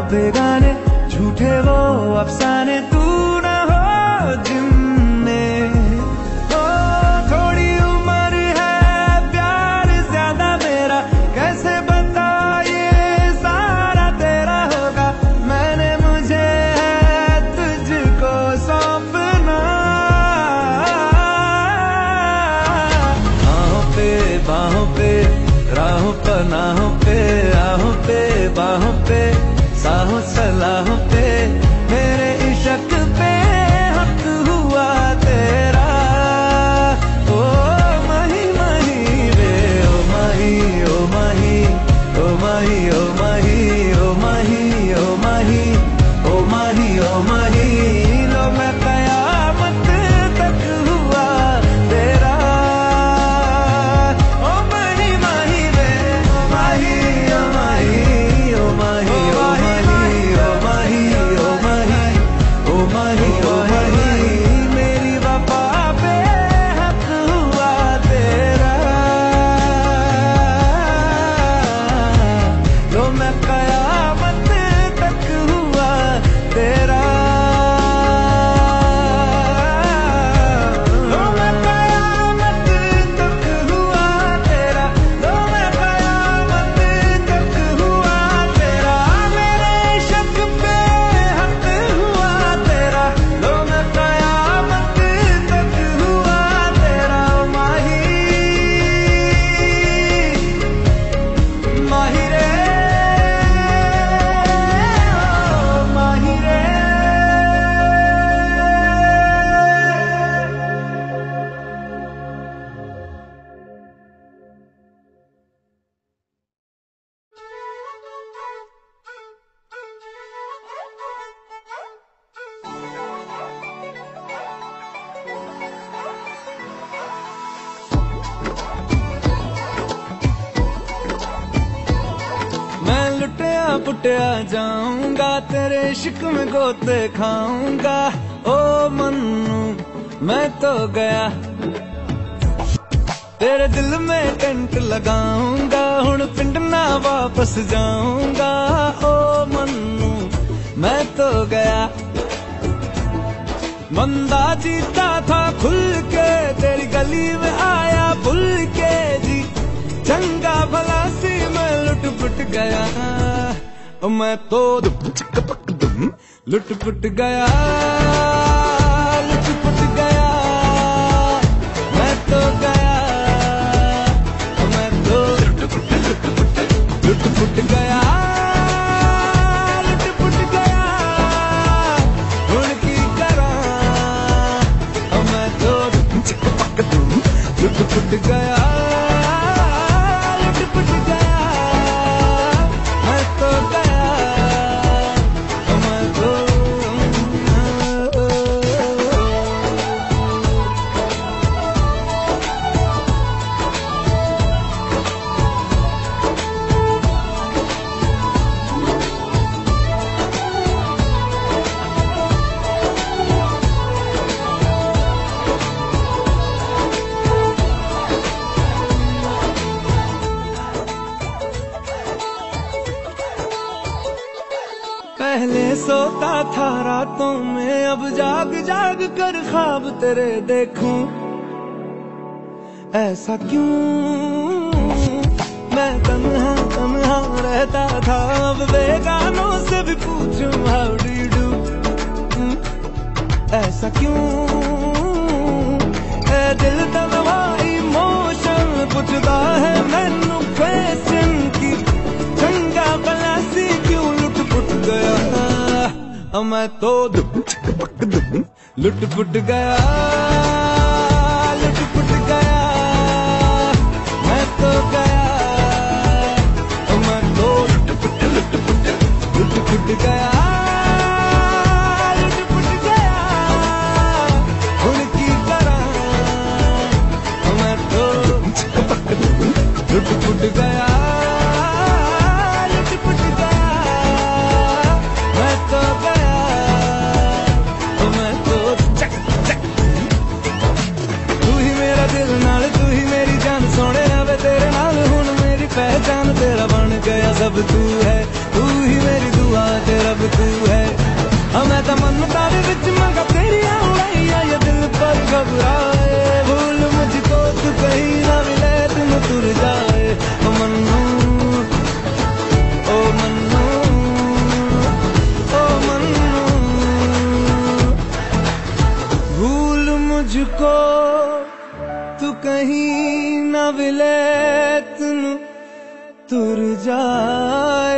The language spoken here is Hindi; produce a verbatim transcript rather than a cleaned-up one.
बेगाने झूठे वो अफसाने तू ना हो जिनमें। ओ थोड़ी उम्र है प्यार ज्यादा मेरा, कैसे बता ये सारा तेरा होगा। मैंने मुझे है तुझको सौंपना, बाहों पे बाहों पे राहों पनाहों पे, आहों पे बाहों पे साहों सलाहों पे, मेरे इश्क पे हक हुआ तेरा। ओ माही माही वे ओ माही ओ माही ओ माही ओ माही ओ माही ओ माही ओ माही ओ माही, लो मैं कयामत तक हुआ तेरा। ओ माही माही वे ओ माही ओ माही ओ माही ओ माही ओ माही ओ माही ओ माही ओ माही, मेरी वफा पे हक हुआ तेरा। लो मैं कयामत तक हुआ तेरा। लो मैं कयामत तक हुआ तेरा। लो मैं कयामत तक हुआ तेरा। मेरे इश्क पे हक हुआ तेरा। लो मैं कयामत तक हुआ तेरा। माही माही रे ओ माही रे। मैं लुटिया पुटिया जाऊंगा, तेरे इश्क में गोते खाऊंगा। ओ मन्नू मैं तो गया, तेरे दिल में टेंट लगाऊंगा। हुण पिंड ना वापस जाऊंगा। ओ मन्नू मैं तो गया, बंदा जीता था खुल के, तेरी गली में आया भूल के जी। चंगा भला सी मैं लुट पुट गया, ओ मैं तो दुम चिक पक दुम लुट पुट गया, लुट पुट गया। मैं तो गया, ओ मैं तो लुट पुट लुट पुट लुट पुट गया, लुट पुट गया। हुण की करा, ओ मैं तो दुम चिक पक दुम लुट पुट गया, लुट पुट गया। मैं तो गया, ओ मैं तो पहले सोता था रातों में, अब जाग जाग कर ख्वाब तेरे देखूं। ऐसा क्यों मैं तन्हा तन्हा रहता था, अब बेगानों से भी पूछूं हाउ डू यू डू। ऐसा क्यों ए दिल तलवा इमोशन पुछदा है मैनू क्वेश्चन की। चंगा भला सी क्यों लुट पुट गया, अब मैं तो दुम चिक पक दुम लुट पुट गया, लुट पुट गया। मैं तो गया, अब मैं तो लुट पुट लुट पुट लुट पुट गया, लुट पुट गया। हुण की करा, अब मैं तो दुम चिक पक दुम लुट पुट गया, लुट पुट गया। मैं तो गया, ओ मैं तो चक चक। तू ही मेरा दिल नाल, तू ही मेरी जान, सोने वे तेरे नाल हुण मेरी पहचान। तेरा बन गया सब तू है, तू ही मेरी दुआ। तू है। मैं तो मन तारे विच मंगा तेरी उड़ाइया, ये दिल पर घबराए। भूल मुझको तू कहीं ना मिले, तुम तुर जाए। ओ मन्नू, ओ मन्नू, ओ मन्नू, भूल मुझको तू कहीं ना मिले, तुम तुर जाए।